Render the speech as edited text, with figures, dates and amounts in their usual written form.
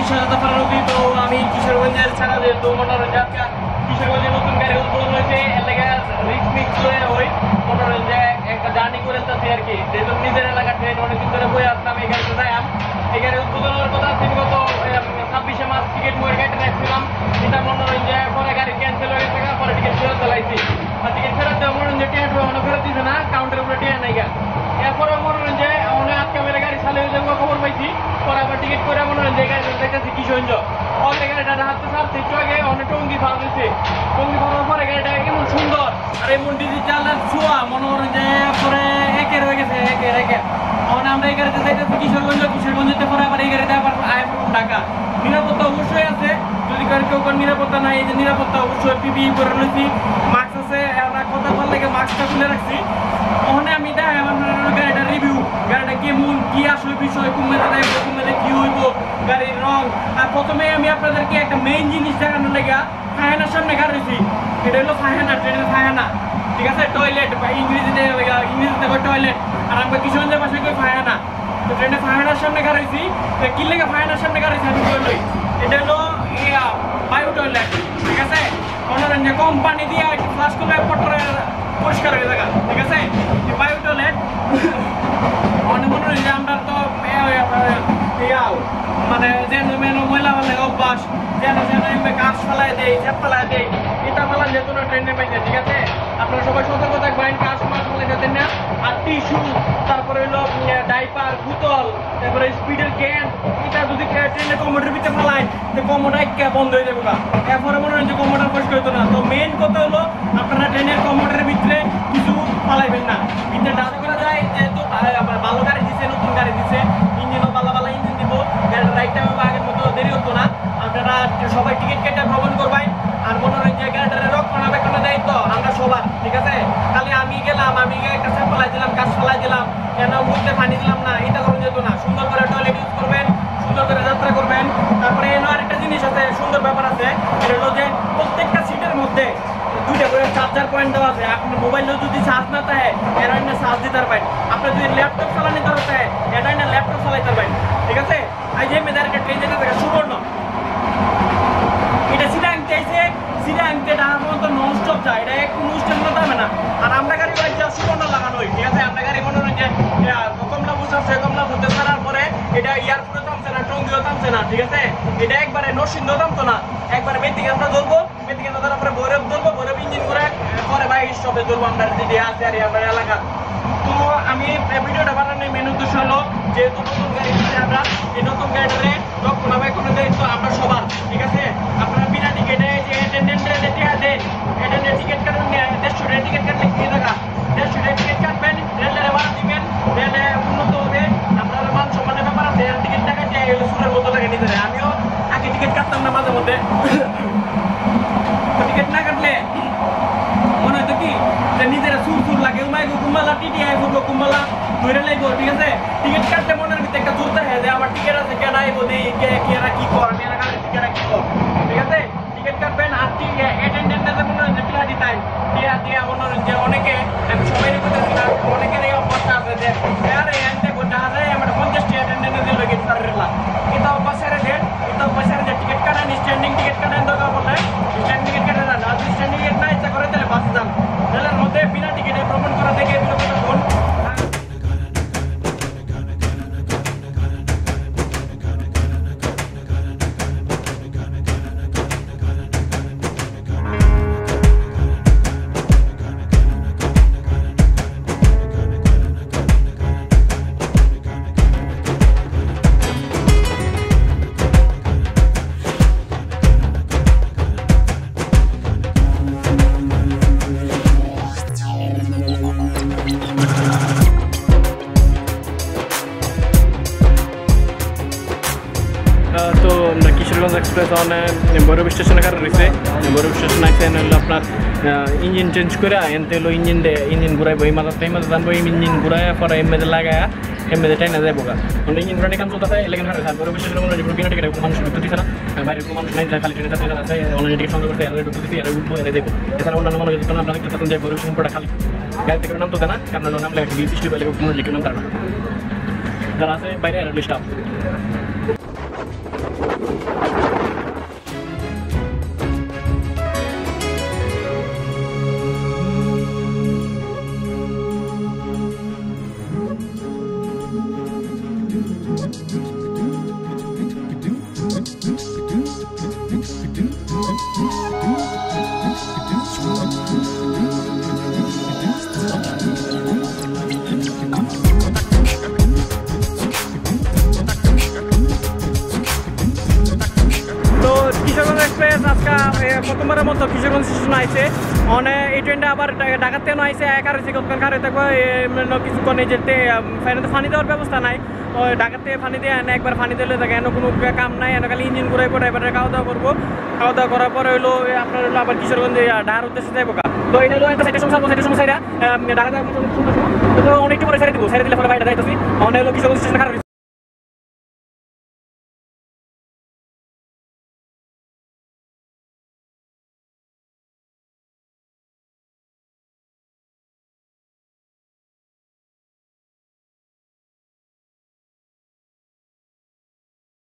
বিশ্বাসতা তো আমি কিশোরগঞ্জের ছাড়া যেহেতু মনোরঞ্জন কিশোরগঞ্জের নতুন গাড়ি উদ্বোধন হয়েছে এর লেগে রিক্স মিক্স হয়ে ওই মনোরঞ্জে একটা জার্নি করে যাচ্ছি আর কি যেহেতু নিজের এলাকার ট্রেন অনেকদিন ধরে বয়ে আসলাম এই গাড়িতে যাই এই গাড়ি উদ্বোধন হওয়ার কথা ছিল গত 26শে মার্চ টিকিট মোড়ে গাড়িটা রাখছিলাম এটা মনোরঞ্জে পরে গাড়ি ক্যান্সেল হয়ে গেছে পরে টিকিট ফেরত চালাইছি আর টিকিট ফেরত দেওয়া মনোরঞ্জে টিকিট ফেরত দিচ্ছে না কাউন্টারের উপরে টিকিট নাই গা এরপরে মনোরঞ্জে আজকে মেরে গাড়ি চালু হয়ে যাবো খবর পাইছি পরে আবার টিকিট করে মনোরঞ্জে গাড়ি দেখতেছি কিশোরগঞ্জ অনেক গাড়িটা হাতে ছাড়ছে একটু আগে অনেক টঙ্গি ফাল হয়েছে টঙ্গি ফালার পরে গাড়িটা এমন সুন্দর আর এমন ডিজিটাল ছোঁয়া মনোরঞ্জে পরে একের হয়ে গেছে একের আমরা এই গাড়িতে যাইতেছি কিশোরগঞ্জেতে পরে আবার এই গাড়িতে আবার ঢাকা নিরাপত্তা অবশ্যই আছে যদি কেউ নিরাপত্তা নাই এই যে নিরাপত্তা অবশ্যই পিপিই করে রয়েছি মাস্ক আছে কথা বল লাগে মাস্কটা খুলে রাখছি ওখানে আমি দেখাই আমার গাড়িটা রিভিউ গাড়িটা কেমন কি আসলে বিষয় কুমেলে কি হইব গাড়ির রং আর প্রথমে আমি আপনাদেরকে একটা মেইন জিনিস দেখানোর লেগে ফায়নার সামনে গাড়িছি এটা হলো ফায়না ট্রেনের ফায়না ঠিক আছে টয়লেট বা ইংরেজিতে টয়লেট আর আমরা কিশোরগঞ্জের পাশে কই ফায়না তো ট্রেনে ফায়নার সামনে গাড়িছি কি লেগে ফায়নার সামনে গাড়িছি আমি বললই এটা হলো বায়ু টয়লেট ঠিক আছে মনোরঞ্জন কম পানি দিয়ে একটু ফ্লাশ করে পটরে পরিষ্কার হয়ে থাকা ঠিক আছে বায়ু টয়লেট মনোরঞ্জন আমরা তো মানে যেন ময়লা ফেলে অভ্যাস যেন কাজ ফেলায় দেয় ঝেপ ফেলায় দেয় এটা ফেলান যেহেতু না ট্রেনে পাইছে ঠিক আছে আপনারা সবাই সতর্ক থাকবেন কাজ মাছ ফেলে যেতেন না আর টিস্যু তারপরে হলো ডাইপার বোতল তারপরে স্পিডের ক্যান এটা যদি ট্রেনে কমোডের ভিতরে ফেলায় তো কমোডা বন্ধ হয়ে যাবে এরপরে মনে হয় যে কমোডা পরিষ্কার হতো না তো মেইন কথা হলো আপনারা ট্রেনের কমোডের ভিতরে কিছু ফালাইবেন না ভিতরে ডাল করা যায় যেহেতু ভালো গাড়ি দিচ্ছে নতুন গাড়ি দিচ্ছে ইঞ্জিনও ভালো ইঞ্জিন দিব গাড়ির রাইড টাইম আগের মতো দেরি হতো না আপনারা সবাই টিকিট কেটে ভ্রমণ করবেন আর মনোরঞ্জন গাড়িটার রক্ষণাবেক্ষণের দায়িত্ব আমরা সবার ঠিক আছে খালি আমি গেলাম আমি একটা ফেলাই দিলাম কাজ ফেলাই দিলাম কেন মুখতে পানি দিলাম না এটা করা যেত না সুন্দর করে টয়লেট ইউজ করবেন সুন্দর করে যাত্রা করবেন তারপরে এনে আরেকটা জিনিস আছে সুন্দর ব্যাপার আছে এটা হলো যে প্রত্যেকটা সিটের মধ্যে দুইটা করে চার্জার পয়েন্ট দেওয়া আছে আপনার মোবাইলেও যদি চার্জ না থাকে এরা চার্জ দিতে পারবেন আপনার যদি ল্যাপটপ চালানি দেওয়া থাকে এটা ল্যাপটপ চালাইতে পারবেন ঠিক আছে এই যে মেয়েদের একটা ট্রেন যেতে থাকে সুবর্ণ এটা সিধা আনতে আইছে সিধা আনতে ডানার মতো নন স্টপ যায় এটা একটু অনুষ্ঠান মতো হবে না আর আমরা গাড়ি বাড়িতে সুবর্ণ লাগানো ঠিক আছে আমরা গাড়ি মনোরঞ্জন কমলা বুঝাচ্ছে কমলা বুঝতে ছাড়ার পরে এটা এয়ারপোর্টে থামছে না টঙ্গিও থামছে না ঠিক আছে এটা একবারে নরসিংহ থামতো না একবারে মেথিকান্দা ধরবো মেথিকান্দা ধরার পরে ভৈরব ধরবো ভৈরব ইঞ্জিন করে পরে ভাই স্টপে ধরবো আমরা যদি আছে আর আমরা এলাকা তো আমি ভিডিওটা বানানোর মেন উদ্দেশ্য হলো যেহেতু নতুন গাড়ি আমরা এই নতুন গাড়িটারে রক্ষণাবেক্ষণের দায়িত্ব আমরা সবার ঠিক আছে আপনারা বিনা টিকিটে যে অ্যাটেন্ডেন্টের টিকিট কাটবেন 150 টাকা টিকিট কাটলে কি টাকা 150 টাকা টিকিট কাটবেন রেলের ভাড়া দিবেন রেলে উন্নত হবে আপনার মান সম্মানের ব্যাপার আছে টিকিট টাকা দিয়ে সুরের মতো লাগে নিজের আমিও আগে টিকিট কাটতাম না মাঝে মধ্যে টিকিট না কাটলে মনে হতো কি যে নিজেরা সুর লাগে কুম্বালা টিটিআই ফুটবো কুম্বালা ধরে লাগবো ঠিক আছে টিকিট কাটলে মনের ভিতরে একটা জোর থাকে যে আমার টিকিট আছে কেন আইবো দেই এরা কি কর আমি এরা টিকিট কি কর ঠিক আছে টিকিট কাটবেন আর অ্যাটেন্ডেন্টে মনে হয় যে ফ্লাইট টাইম দিয়া মনোরঞ্জন অনেকে আমি সবাই বলতেছি না অনেকের এই অবস্থা আছে যে আরে এনতে গোটা যায় আমার 50 টি অ্যাটেন্ডেন্টে দিয়ে লাগে সারলা এটা অবস্থারে দেন এটা অবস্থারে যে টিকিট কাটেন স্ট্যান্ডিং টিকিট কাটেন দরকার পড়লে স্ট্যান্ডিং টিকিট কাটেন না স্ট্যান্ডিং টিকিট না ইচ্ছা করে তাহলে বাসে যান রেলের মধ্যে বিনা টিকিটে ভ্রমণ করা থেকে বিরক্ত হন তো কিশোরগঞ্জ এক্সপ্রেস ভৈরব স্টেশনে কারণ রয়েছে ভৈরব স্টেশন আসেন হলো আপনার ইঞ্জিন চেঞ্জ করে এনতে হলো ইঞ্জিন ঘুরাইবো এই মাথা জানবো ইঞ্জিন ঘুরাই পরে এমএতে লাগায় এমএতে টাইনা যাবো আমরা ইঞ্জিন ঘুরানি কাম চলতে এলাকা ভৈরব স্টেশনের মনে বিনা টিকিটে কোনো মানুষ ঢুকতে দিচ্ছে না বাইরের কোনো মানুষ নাই খালি ট্রেনে যাতে আছে অনলাইন টিকিট সংগ্রহ করতে এরা ঢুকতে দিচ্ছি এরা উঠবো এরা দেখবো এছাড়া অন্যান্য মানুষ আপনারা দেখতে পাচ্ছেন যে ভৈরব স্টেশন পুরোটা খালি গাড়ি থেকে নাম তো না কারণ নাম লাগে বৃষ্টি পাইলে কোনো লিখে নাম তার যারা আছে বাইরে এরা স্টাফ আজকে প্রথমবারের মতো কিশোরগঞ্জ স্টেশন আইছে অনেক এই ট্রেনটা আবার ঢাকাতে আইছে একা রয়েছে কতক্ষণ খারে থাকবো কিছুক্ষণ এই যেতে ফানি দেওয়ার ব্যবস্থা নাই ওই ঢাকাতে ফানি দিয়ে এনে একবার ফানি দিলে থাকে এনে কোনো কাম নাই এনে খালি ইঞ্জিন ঘুরাই পড়ে এবারে খাওয়া দাওয়া করবো খাওয়া দাওয়া করার পরে হলো আপনার হলো আবার কিশোরগঞ্জে ঢাকার উদ্দেশ্যে যাইবো তো এটা হলো একটা সাইডের সমস্যা সাইডের সমস্যা ঢাকা অনেকটা পরে ছেড়ে দিব ছেড়ে দিলে ফলে বাইরে যাইতেছি অনেক হলো কিশোরগঞ্জ স্টেশন খারাপ